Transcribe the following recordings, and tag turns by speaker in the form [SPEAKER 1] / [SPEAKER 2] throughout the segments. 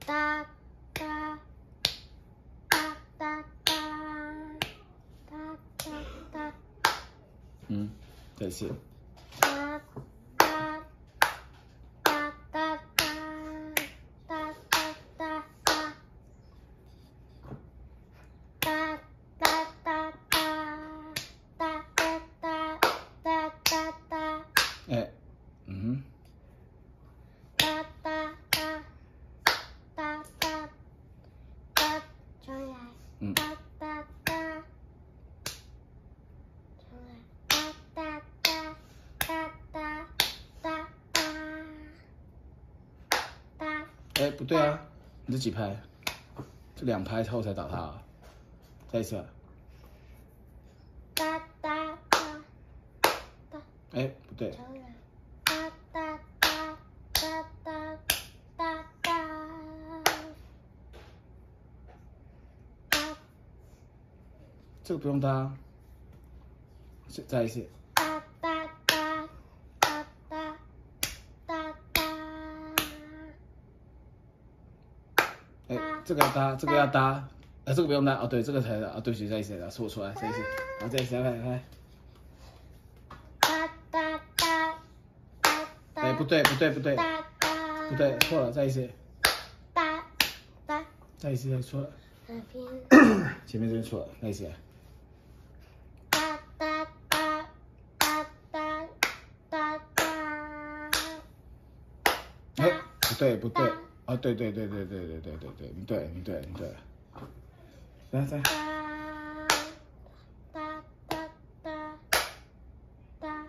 [SPEAKER 1] 哒哒哒哒哒哒哒。
[SPEAKER 2] 再一次。
[SPEAKER 1] 哒哒哒哒哒哒哒哒哒。哒哒哒哒哒哒哒哒哒哒。
[SPEAKER 2] 哎，
[SPEAKER 1] 哒哒哒哒哒哒，重来。哒哒哒，重来。哒哒哒哒哒哒哒。
[SPEAKER 2] 哎，不对啊，你这几拍？这2拍后才打他啊。再一次。
[SPEAKER 1] 哒哒哒哒。
[SPEAKER 2] 哎，不对。
[SPEAKER 1] 重来。哒哒哒哒哒哒哒。
[SPEAKER 2] 这个不用搭。再一次。
[SPEAKER 1] 哒哒哒哒哒哒哒。
[SPEAKER 2] 哎，这个要搭，这个要搭，这个不用搭哦，对，这个才啊，对不起，再一次，说出来，再一次，然后再一次，来。
[SPEAKER 1] 哒哒哒哒哒。
[SPEAKER 2] 哎，不对，
[SPEAKER 1] 哒哒。
[SPEAKER 2] 不对，错了，再一次。
[SPEAKER 1] 哒哒。
[SPEAKER 2] 再一次，错了。
[SPEAKER 1] 哪边？
[SPEAKER 2] 前面这边错了，再一次。
[SPEAKER 1] 哒哒哒哒哒哒哒。
[SPEAKER 2] 哎，不对，哦，对，你对，来。
[SPEAKER 1] 哒哒哒哒哒。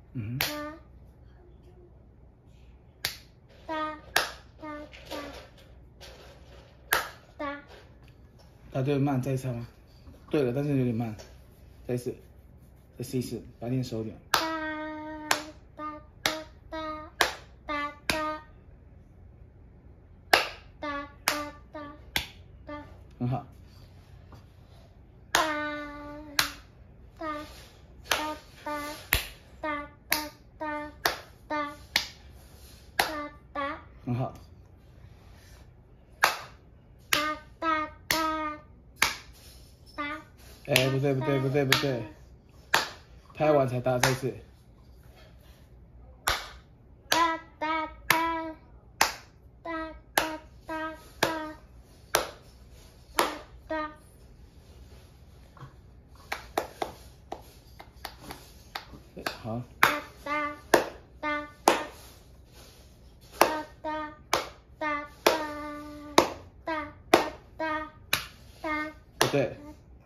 [SPEAKER 1] 哒哒。
[SPEAKER 2] 啊，对，慢，再一次吗？对了，但是有点慢，再一次，再试一次，把练熟一点。
[SPEAKER 1] 哒哒哒哒哒哒哒哒哒哒。
[SPEAKER 2] 很好。
[SPEAKER 1] 哒哒哒哒哒哒哒哒哒哒。
[SPEAKER 2] 很好。
[SPEAKER 1] 哒哒哒哒。
[SPEAKER 2] 哎，不对，拍完才搭，再一次。
[SPEAKER 1] 哒哒哒哒哒哒哒哒。
[SPEAKER 2] 好。
[SPEAKER 1] 哒哒哒哒哒哒哒哒哒哒。
[SPEAKER 2] 不对。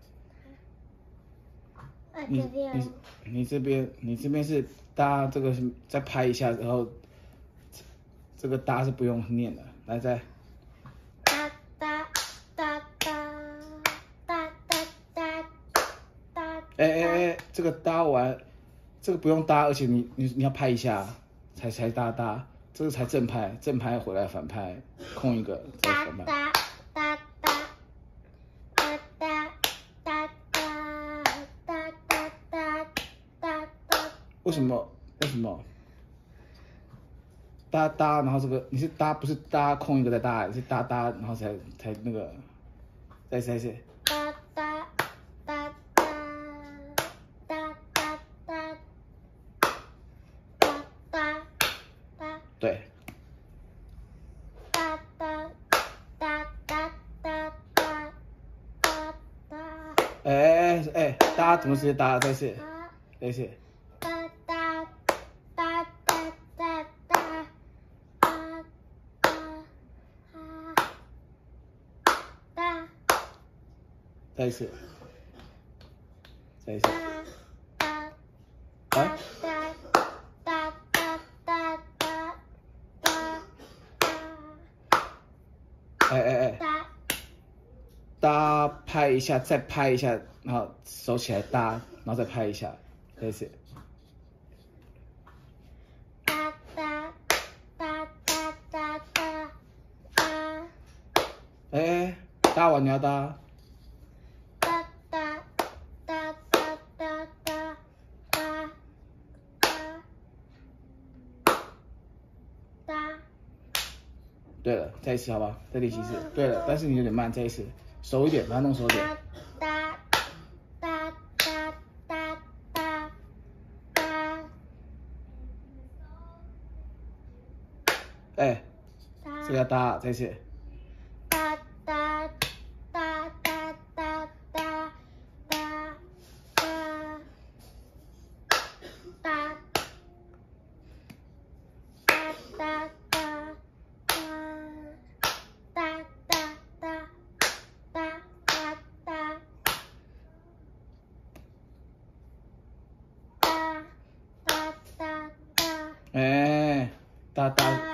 [SPEAKER 1] 这边。
[SPEAKER 2] 你这边是搭这个是再拍一下，然后这个搭是不用念的，来再。
[SPEAKER 1] 哒哒哒哒哒哒哒哒。
[SPEAKER 2] 哎，这个搭完，这个不用搭，而且你要拍一下，才搭，这个才正拍回来反拍，空一个再反拍。
[SPEAKER 1] 哒哒哒哒哒哒哒哒哒。
[SPEAKER 2] 为什么？搭，然后这个你是搭不是搭空一个再搭，你是搭，然后才那个，再一次。
[SPEAKER 1] 哒哒哒哒哒哒哒哒哒哒。
[SPEAKER 2] 对。
[SPEAKER 1] 哒哒哒哒哒哒哒哒。
[SPEAKER 2] 哎，搭怎么直接搭？再一次。
[SPEAKER 1] 哒哒哒哒哒哒哒哒。
[SPEAKER 2] 再一次。
[SPEAKER 1] 哒哒哒哒哒哒哒哒。
[SPEAKER 2] 哎，搭拍一下，再拍一下，然后手起来搭，然后再拍一下，再一次。
[SPEAKER 1] 哒哒哒哒哒哒哒。
[SPEAKER 2] 哎，搭完你要搭。
[SPEAKER 1] 哒哒哒哒哒哒哒哒哒。
[SPEAKER 2] 对了，再一次好不好？再练习一次。对了，但是你有点慢，再一次，熟一点，把它弄熟一点。
[SPEAKER 1] 哒哒哒哒哒哒。
[SPEAKER 2] 哎，这个要搭，再一次。
[SPEAKER 1] 哒哒哒哒哒哒哒哒哒哒哒哒哒哒哒哒哒哒。哒哒哒哒。
[SPEAKER 2] 哎，哒哒。